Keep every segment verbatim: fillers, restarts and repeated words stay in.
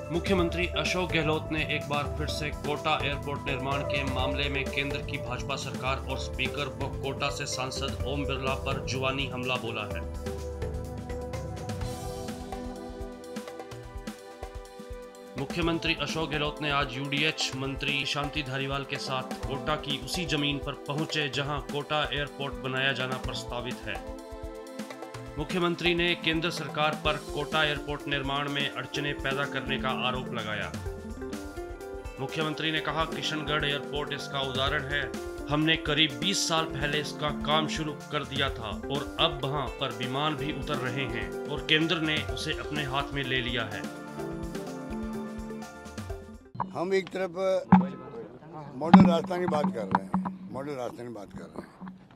मुख्यमंत्री अशोक गहलोत ने एक बार फिर से कोटा एयरपोर्ट निर्माण के मामले में केंद्र की भाजपा सरकार और स्पीकर व कोटा से सांसद ओम बिरला पर जुबानी हमला बोला है। मुख्यमंत्री अशोक गहलोत ने आज यूडीएच मंत्री शांति धारीवाल के साथ कोटा की उसी जमीन पर पहुंचे जहां कोटा एयरपोर्ट बनाया जाना प्रस्तावित है। मुख्यमंत्री ने केंद्र सरकार पर कोटा एयरपोर्ट निर्माण में अड़चनें पैदा करने का आरोप लगाया। मुख्यमंत्री ने कहा, किशनगढ़ एयरपोर्ट इसका उदाहरण है। हमने करीब बीस साल पहले इसका काम शुरू कर दिया था और अब वहां पर विमान भी उतर रहे हैं और केंद्र ने उसे अपने हाथ में ले लिया है। हम एक तरफ मॉडल राजस्थान की बात कर रहे हैं, मॉडल राजस्थान की बात कर रहे हैं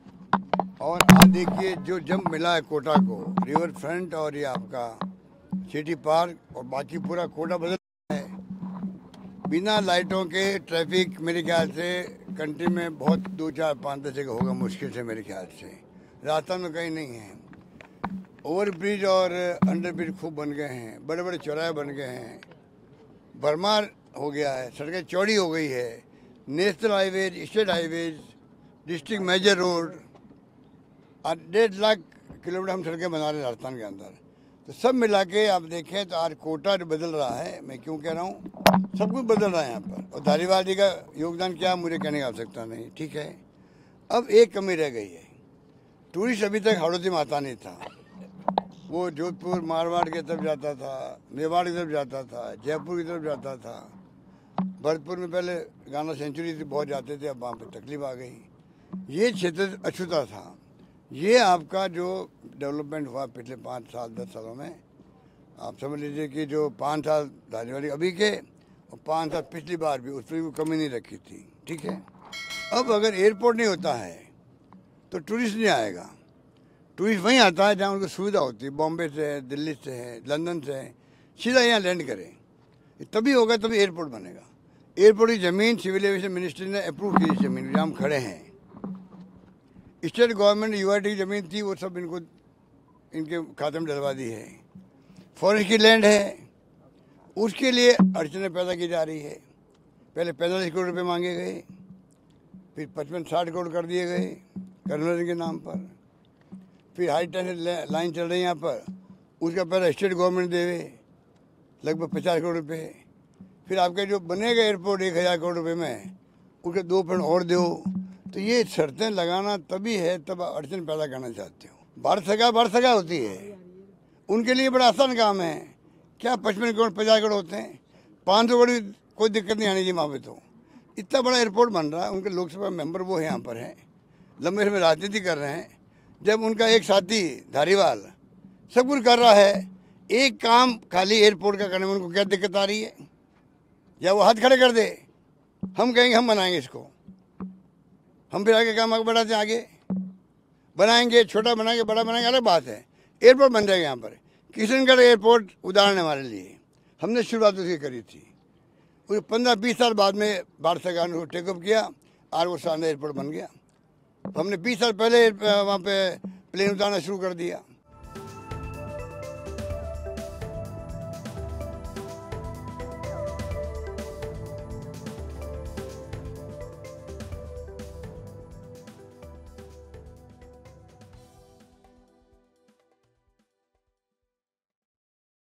और आज देखिए जो जंप मिला है कोटा को, रिवर फ्रंट और ये आपका सिटी पार्क और बाकी पूरा कोटा बदल है। बिना लाइटों के ट्रैफिक मेरे ख्याल से कंट्री में बहुत दो चार पाँच दस जगह होगा मुश्किल से, मेरे ख्याल से राजस्थान में कहीं नहीं है। ओवर ब्रिज और अंडर ब्रिज खूब बन गए हैं, बड़े बड़े चौराहे बन गए हैं, भरमार हो गया है, सड़कें चौड़ी हो गई है, national highways, state highways, district major road और डेढ़ लाख किलोमीटर हम सड़कें बना रहे हैं राजस्थान के अंदर। तो सब मिला के आप देखें तो आज कोटा बदल रहा है। मैं क्यों कह रहा हूँ, सब कुछ बदल रहा है यहाँ पर और धारीवाल जी का योगदान क्या मुझे कहने की आवश्यकता नहीं, ठीक है। अब एक कमी रह गई है, टूरिस्ट अभी तक हड़ौती में आता नहीं था। वो जोधपुर मारवाड़ की तरफ जाता था, मेवाड़ की तरफ जाता था, जयपुर की तरफ जाता था, भरतपुर में पहले गाना सेंचुरी से बहुत जाते थे, अब वहाँ पर तकलीफ आ गई। ये क्षेत्र अछूता था। ये आपका जो डेवलपमेंट हुआ पिछले पाँच साल दस सालों में, आप समझ लीजिए कि जो पाँच साल धारीवाल अभी के और पाँच साल पिछली बार भी, उस पर भी कमी नहीं रखी थी, ठीक है। अब अगर एयरपोर्ट नहीं होता है तो टूरिस्ट नहीं आएगा। टूरिस्ट वहीं आता है जहाँ उनको सुविधा होती है, बॉम्बे से है, दिल्ली से है, लंदन से है, सीधा यहाँ लैंड करें, तभी होगा, तभी एयरपोर्ट बनेगा। एयरपोर्ट की ज़मीन सिविल एविएशन मिनिस्ट्री ने अप्रूव की, ज़मीन जहाँ हम खड़े हैं। स्टेट गवर्नमेंट यूआईटी की ज़मीन थी, वो सब इनको इनके खाते में डलवा दी है। फॉरेस्ट की लैंड है, उसके लिए अड़चनें पैदा की जा रही है। पहले पैंतालीस करोड़ रुपये मांगे गए, फिर पचपन साठ करोड़ कर दिए गए कन्वर्जन के नाम पर। फिर हाई टेंशन लाइन चल रही है यहाँ पर, उसका पहले स्टेट गवर्नमेंट देवे लगभग पचास करोड़ रुपये। फिर आपके जो बनेगा एयरपोर्ट एक हज़ार करोड़ रुपये में, उसके दो पॉइंट और दो। तो ये शर्तें लगाना तभी है, तब अड़चन पैदा करना चाहते हो। भारत सरकार भारत सरकार होती है, उनके लिए बड़ा आसान काम है। क्या पचपन करोड़ पचास करोड़ होते हैं, पाँच सौ करोड़ कोई दिक्कत नहीं आनी चाहिए वहाँ पे। तो इतना बड़ा एयरपोर्ट बन रहा है, उनके लोकसभा मेंबर वो है यहाँ पर हैं, लंबे समय राजनीति कर रहे हैं। जब उनका एक साथी धारीवाल सब कुछ कर रहा है, एक काम खाली एयरपोर्ट का करने में उनको क्या दिक्कत आ रही है? या वो हाथ खड़े कर दे, हम कहेंगे हम बनाएंगे इसको, हम फिर आगे काम आगे बढ़ाते हैं, आगे बनाएंगे, छोटा बनाएंगे, बड़ा बनाएंगे, अलग बात है। एयरपोर्ट बन जाएगा यहाँ पर। किशनगढ़ एयरपोर्ट उदाहरण है हमारे लिए, हमने शुरुआत उसकी करी थी। उसे पंद्रह बीस साल बाद में भारत सरकार ने टेकअप किया और वो शानदार एयरपोर्ट बन गया। हमने बीस साल पहले वहाँ पे प्लेन उतारना शुरू कर दिया।